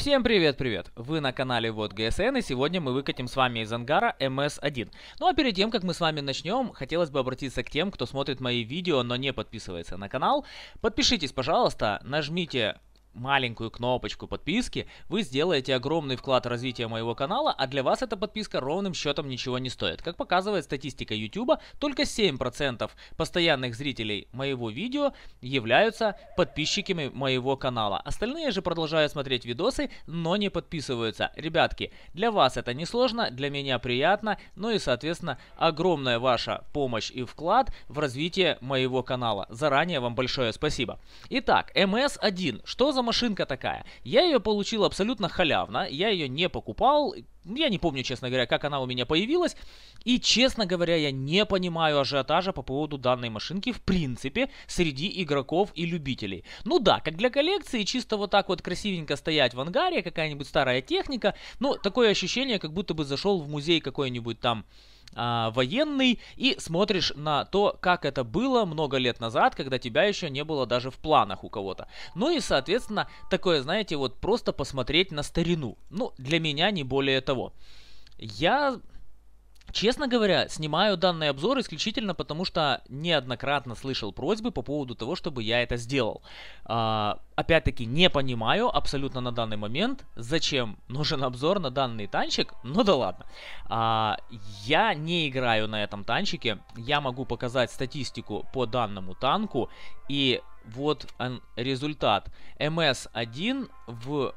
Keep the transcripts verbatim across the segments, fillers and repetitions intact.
Всем привет-привет! Вы на канале Вот ГСН, и сегодня мы выкатим с вами из ангара эм эс один. Ну а перед тем, как мы с вами начнем, хотелось бы обратиться к тем, кто смотрит мои видео, но не подписывается на канал. Подпишитесь, пожалуйста, нажмите маленькую кнопочку подписки, вы сделаете огромный вклад в развитие моего канала, а для вас эта подписка ровным счетом ничего не стоит. Как показывает статистика YouTube, только семь процентов постоянных зрителей моего видео являются подписчиками моего канала. Остальные же продолжают смотреть видосы, но не подписываются. Ребятки, для вас это не сложно, для меня приятно, ну и соответственно огромная ваша помощь и вклад в развитие моего канала. Заранее вам большое спасибо. Итак, эм эс один. Что за машинка такая? Я ее получил абсолютно халявно, я ее не покупал, я не помню, честно говоря, как она у меня появилась, и, честно говоря, я не понимаю ажиотажа по поводу данной машинки в принципе среди игроков и любителей. Ну да, как для коллекции, чисто вот так вот красивенько стоять в ангаре, какая-нибудь старая техника, но такое ощущение, как будто бы зашел в музей какой-нибудь там А, военный и смотришь на то, как это было много лет назад, когда тебя еще не было даже в планах у кого-то. Ну и, соответственно, такое, знаете, вот просто посмотреть на старину. Ну, для меня не более того. Я... Честно говоря, снимаю данный обзор исключительно потому, что неоднократно слышал просьбы по поводу того, чтобы я это сделал. А, опять-таки, не понимаю абсолютно на данный момент, зачем нужен обзор на данный танчик, ну да ладно. А, я не играю на этом танчике, я могу показать статистику по данному танку, и вот он, результат. эм эс один в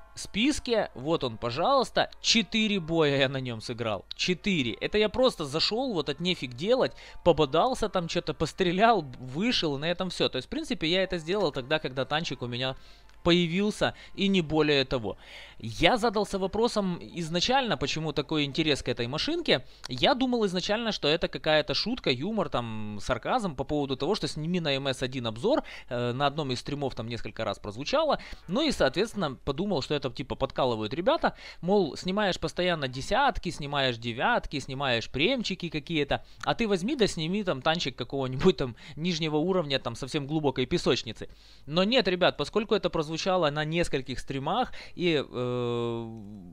списке, вот он, пожалуйста, четыре боя я на нем сыграл, четыре. Это я просто зашел, вот от нефиг делать, пободался там, что-то пострелял, вышел, и на этом все. То есть, в принципе, я это сделал тогда, когда танчик у меня появился, и не более того. Я задался вопросом изначально, почему такой интерес к этой машинке. Я думал изначально, что это какая-то шутка, юмор, там, сарказм по поводу того, что сними на эм эс один обзор. Э, на одном из стримов там несколько раз прозвучало. Ну и, соответственно, подумал, что это типа подкалывают ребята. Мол, снимаешь постоянно десятки, снимаешь девятки, снимаешь премчики какие-то. А ты возьми да сними там танчик какого-нибудь там нижнего уровня, там совсем глубокой песочницы. Но нет, ребят, поскольку это прозвучало звучало на нескольких стримах, и э,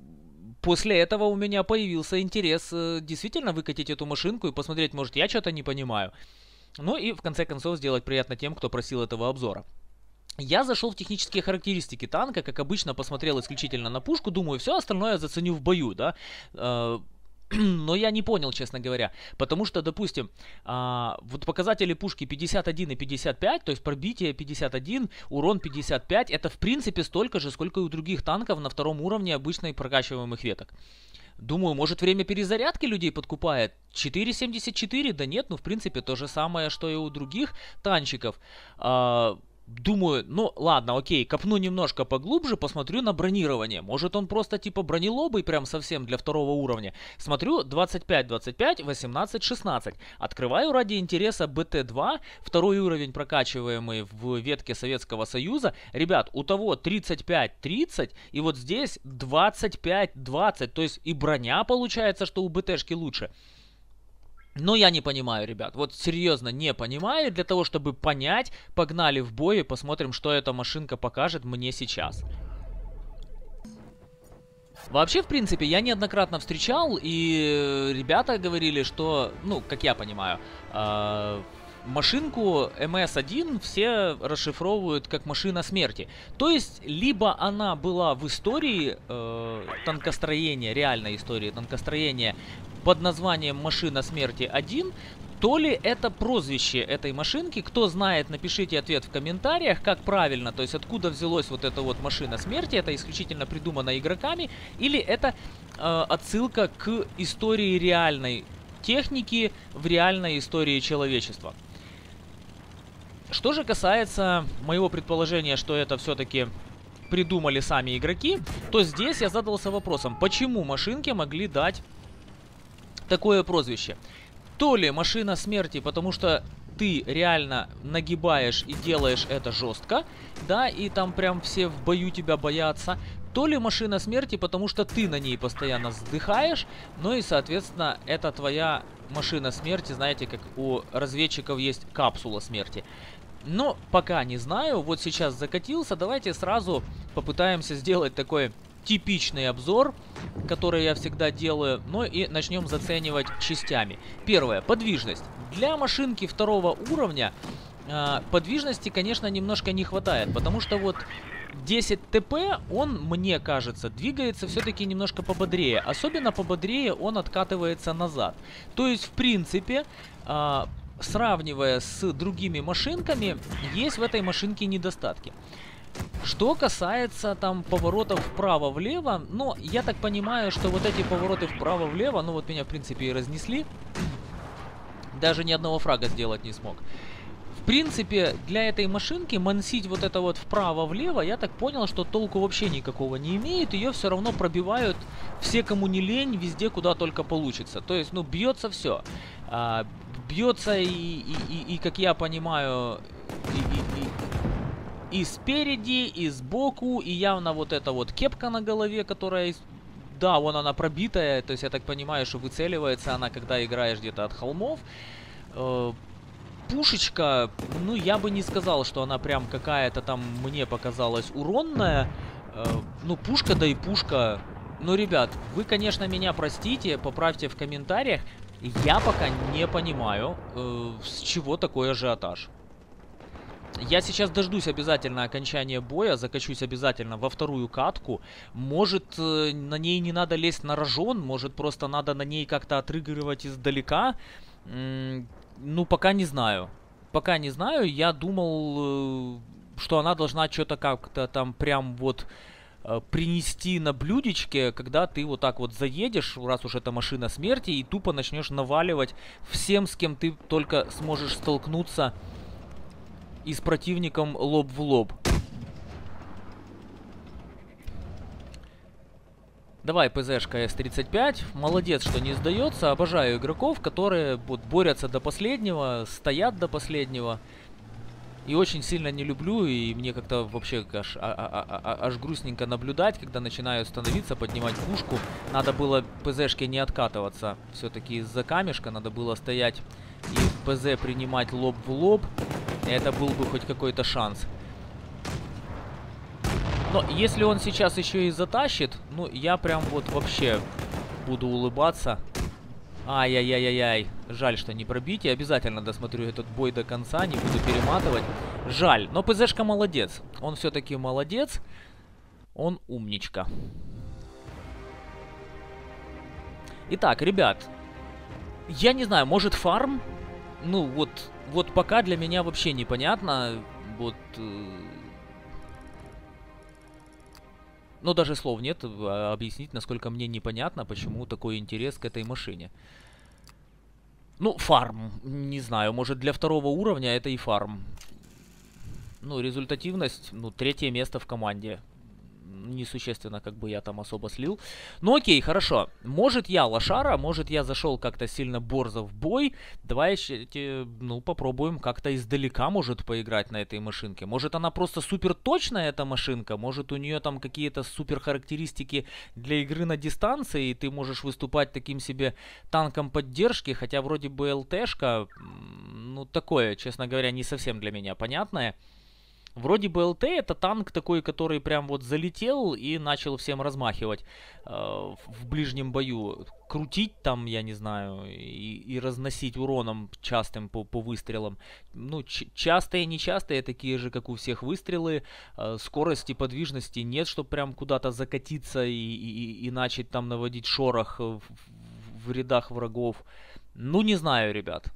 после этого у меня появился интерес э, действительно выкатить эту машинку и посмотреть, может, я что-то не понимаю. Ну и в конце концов сделать приятно тем, кто просил этого обзора. Я зашел в технические характеристики танка, как обычно, посмотрел исключительно на пушку, думаю, все остальное заценю в бою, да. Э, Но я не понял, честно говоря, потому что, допустим, а, вот показатели пушки пятьдесят один и пятьдесят пять, то есть пробитие пятьдесят один, урон пятьдесят пять, это в принципе столько же, сколько и у других танков на втором уровне обычной прокачиваемых веток. Думаю, может, время перезарядки людей подкупает? четыре семьдесят четыре? Да нет, ну в принципе то же самое, что и у других танчиков. А, Думаю, ну ладно, окей, копну немножко поглубже, посмотрю на бронирование. Может он просто типа бронелобый прям совсем для второго уровня. Смотрю двадцать пять двадцать пять, восемнадцать шестнадцать. Открываю ради интереса бэ тэ два, второй уровень прокачиваемый в ветке Советского Союза. Ребят, у того тридцать пять тридцать, и вот здесь двадцать пять двадцать. То есть и броня получается, что у бэ тэшки лучше. Но я не понимаю, ребят, вот серьезно не понимаю. Для того, чтобы понять, погнали в бой и посмотрим, что эта машинка покажет мне сейчас. Вообще, в принципе, я неоднократно встречал, и ребята говорили, что, ну, как я понимаю, э машинку эм эс один все расшифровывают как машина смерти. То есть, либо она была в истории э, танкостроения, реальной истории танкостроения под названием Машина Смерти один, то ли это прозвище этой машинки. Кто знает, напишите ответ в комментариях, как правильно, то есть откуда взялась вот эта вот Машина Смерти, это исключительно придумано игроками, или это э, отсылка к истории реальной техники в реальной истории человечества. Что же касается моего предположения, что это все-таки придумали сами игроки, то здесь я задался вопросом, почему машинке могли дать такое прозвище. То ли Машина Смерти, потому что ты реально нагибаешь и делаешь это жестко, да, и там прям все в бою тебя боятся, то ли Машина Смерти, потому что ты на ней постоянно вздыхаешь, ну и, соответственно, это твоя Машина Смерти, знаете, как у разведчиков есть Капсула Смерти. Но пока не знаю. Вот сейчас закатился. Давайте сразу попытаемся сделать такой типичный обзор, который я всегда делаю. Ну и начнем заценивать частями. Первое. Подвижность. Для машинки второго уровня э, подвижности, конечно, немножко не хватает. Потому что вот десять тэ пэ, он, мне кажется, двигается все-таки немножко пободрее. Особенно пободрее он откатывается назад. То есть, в принципе, э, сравнивая с другими машинками, есть в этой машинке недостатки. Что касается там поворотов вправо-влево, ну, я так понимаю, что вот эти повороты вправо-влево, ну, вот меня, в принципе, и разнесли. Даже ни одного фрага сделать не смог. В принципе, для этой машинки мансить вот это вот вправо-влево, я так понял, что толку вообще никакого не имеет. Ее все равно пробивают все, кому не лень, везде, куда только получится. То есть, ну, бьется все. А, бьется и, и, и, и, как я понимаю, и, и, и И спереди, и сбоку, и явно вот эта вот кепка на голове, которая, да, вон она пробитая, то есть я так понимаю, что выцеливается она, когда играешь где-то от холмов. Э, пушечка, ну, я бы не сказал, что она прям какая-то там мне показалась уронная. Э, ну, пушка, да и пушка. Ну, ребят, вы, конечно, меня простите, поправьте в комментариях. Я пока не понимаю, э, с чего такой ажиотаж. Я сейчас дождусь обязательно окончания боя, закачусь обязательно во вторую катку. Может, на ней не надо лезть на рожон, может, просто надо на ней как-то отрыгрывать издалека. Ну, пока не знаю. Пока не знаю, я думал, что она должна что-то как-то там прям вот принести на блюдечке, когда ты вот так вот заедешь, раз уж это машина смерти, и тупо начнешь наваливать всем, с кем ты только сможешь столкнуться, и с противником лоб в лоб. Давай, ПЗшка эс тридцать пять. Молодец, что не сдается. Обожаю игроков, которые вот, борются до последнего, стоят до последнего. И очень сильно не люблю, и мне как-то вообще аж, а, а, а, аж грустненько наблюдать, когда начинают становиться, поднимать пушку. Надо было ПЗшке не откатываться. Все-таки из-за камешка надо было стоять и ПЗ принимать лоб в лоб. Это был бы хоть какой-то шанс. Но если он сейчас еще и затащит, ну, я прям вот вообще буду улыбаться. Ай-яй-яй-яй-яй. Жаль, что не пробить. Я обязательно досмотрю этот бой до конца, не буду перематывать. Жаль. Но ПЗшка молодец. Он все-таки молодец. Он умничка. Итак, ребят. Я не знаю, может фарм? Ну, вот... Вот пока для меня вообще непонятно, вот, э, ну даже слов нет а, объяснить, насколько мне непонятно, почему такой интерес к этой машине. Ну, фарм, не знаю, может для второго уровня это и фарм. Ну, результативность, ну, третье место в команде. Несущественно, как бы я там особо слил. Ну окей, хорошо. Может я лошара, может я зашел как-то сильно борзо в бой. Давай, ну, попробуем как-то издалека, может, поиграть на этой машинке. Может она просто супер точная, эта машинка. Может у нее там какие-то супер характеристики для игры на дистанции. И ты можешь выступать таким себе танком поддержки. Хотя вроде бы ЛТшка, ну такое, честно говоря, не совсем для меня понятное. Вроде бы ЛТ это танк такой, который прям вот залетел и начал всем размахивать э, в ближнем бою. Крутить там, я не знаю, и, и разносить уроном частым по, по выстрелам. Ну, частые, нечастые, такие же, как у всех выстрелы. Э, скорости, подвижности нет, чтобы прям куда-то закатиться и, и, и начать там наводить шорох в, в рядах врагов. Ну, не знаю, ребят.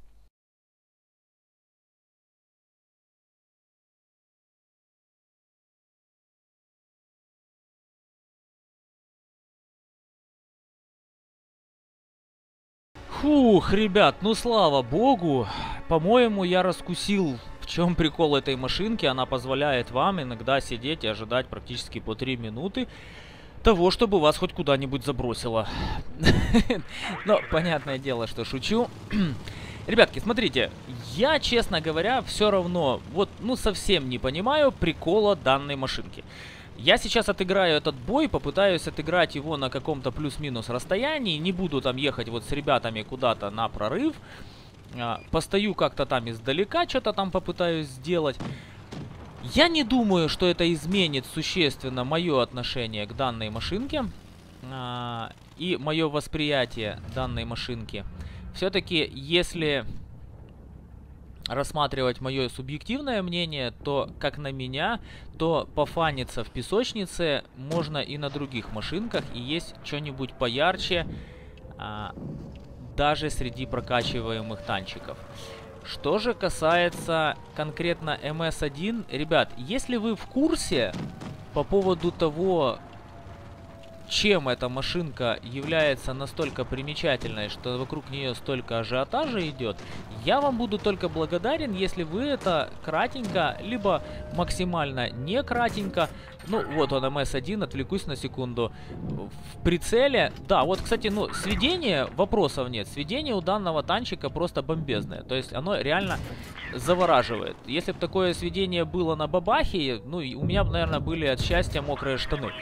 Фух, ребят, ну слава богу, по-моему, я раскусил, в чем прикол этой машинки. Она позволяет вам иногда сидеть и ожидать практически по три минуты того, чтобы вас хоть куда-нибудь забросило. Но, понятное дело, что шучу. Ребятки, смотрите, я, честно говоря, все равно, вот, ну, совсем не понимаю прикола данной машинки. Я сейчас отыграю этот бой, попытаюсь отыграть его на каком-то плюс-минус расстоянии. Не буду там ехать вот с ребятами куда-то на прорыв. А, постою как-то там издалека, что-то там попытаюсь сделать. Я не думаю, что это изменит существенно мое отношение к данной машинке а, и мое восприятие данной машинки. Все-таки, если рассматривать мое субъективное мнение, то, как на меня, то пофаниться в песочнице можно и на других машинках, и есть что-нибудь поярче, а, даже среди прокачиваемых танчиков. Что же касается конкретно эм эс один, ребят, если вы в курсе по поводу того, чем эта машинка является настолько примечательной, что вокруг нее столько ажиотажа идет, я вам буду только благодарен, если вы это кратенько, либо максимально не кратенько, ну вот он эм эс один, отвлекусь на секунду, в прицеле, да, вот, кстати, ну, сведение, вопросов нет, сведение у данного танчика просто бомбезное, то есть оно реально завораживает. Если бы такое сведение было на бабахе, ну, у меня бы, наверное, были от счастья мокрые штаны.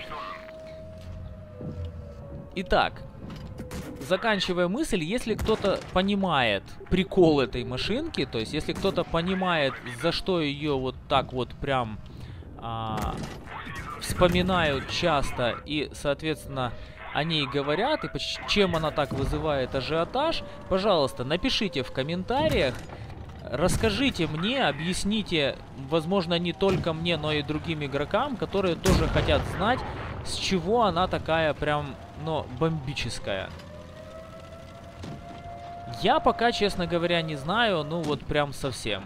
Итак, заканчивая мысль, если кто-то понимает прикол этой машинки, то есть если кто-то понимает, за что ее вот так вот прям а, вспоминают часто и, соответственно, о ней говорят, и чем она так вызывает ажиотаж, пожалуйста, напишите в комментариях, расскажите мне, объясните, возможно, не только мне, но и другим игрокам, которые тоже хотят знать, с чего она такая прям, ну, бомбическая. Я пока, честно говоря, не знаю, ну вот прям совсем.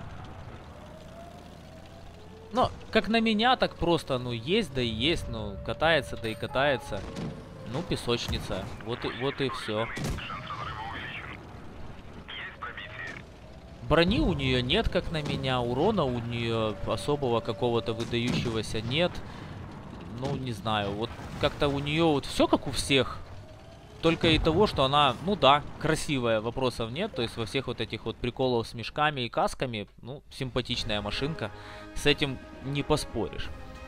Но, как на меня, так просто, ну, есть, да и есть, ну, катается, да и катается. Ну, песочница, вот и, вот и все. Брони у нее нет, как на меня, урона у нее особого какого-то выдающегося нет. Ну, не знаю, вот как-то у нее вот все как у всех. Только и того, что она, ну да, красивая, вопросов нет. То есть во всех вот этих вот приколов с мешками и касками, ну, симпатичная машинка. С этим не поспоришь.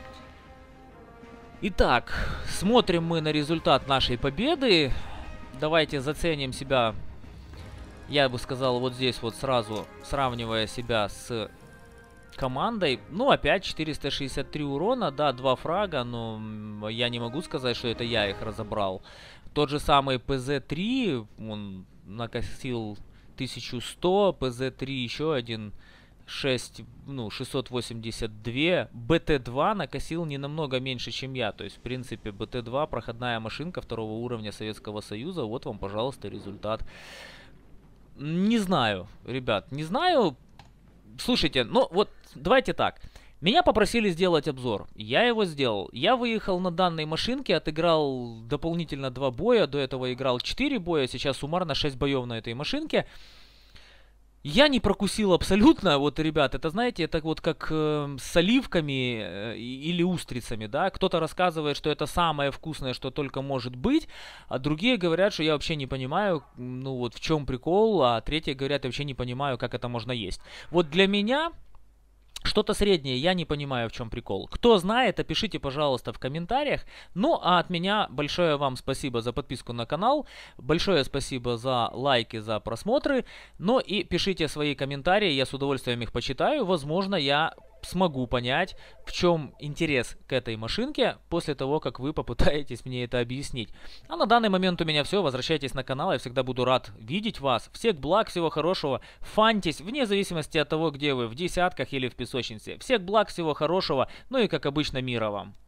Итак, смотрим мы на результат нашей победы. Давайте заценим себя, я бы сказал, вот здесь вот сразу, сравнивая себя с командой. Ну, опять четыреста шестьдесят три урона, да, два фрага, но я не могу сказать, что это я их разобрал. Тот же самый пэ зэ три, он накосил тысячу сто, пэ зэ три еще один, шесть, ну, шестьсот восемьдесят два, бэ тэ два накосил не намного меньше, чем я. То есть, в принципе, бэ тэ два, проходная машинка второго уровня Советского Союза. Вот вам, пожалуйста, результат. Не знаю, ребят, не знаю. Слушайте, ну вот давайте так. Меня попросили сделать обзор. Я его сделал. Я выехал на данной машинке, отыграл дополнительно два боя. До этого играл четыре боя, сейчас суммарно шесть боев на этой машинке. Я не прокусил абсолютно, вот, ребят, это, знаете, это вот как э, с оливками э, или устрицами, да, кто-то рассказывает, что это самое вкусное, что только может быть, а другие говорят, что я вообще не понимаю, ну, вот, в чем прикол, а третьи говорят, я вообще не понимаю, как это можно есть. Вот для меня что-то среднее, я не понимаю, в чем прикол. Кто знает, опишите, пожалуйста, в комментариях. Ну, а от меня большое вам спасибо за подписку на канал. Большое спасибо за лайки, за просмотры. Ну и пишите свои комментарии, я с удовольствием их почитаю. Возможно, я смогу понять, в чем интерес к этой машинке после того, как вы попытаетесь мне это объяснить. А на данный момент у меня все. Возвращайтесь на канал, я всегда буду рад видеть вас. Всех благ, всего хорошего. Фантись, вне зависимости от того, где вы, в десятках или в песочнице. Всех благ, всего хорошего. Ну и, как обычно, мира вам.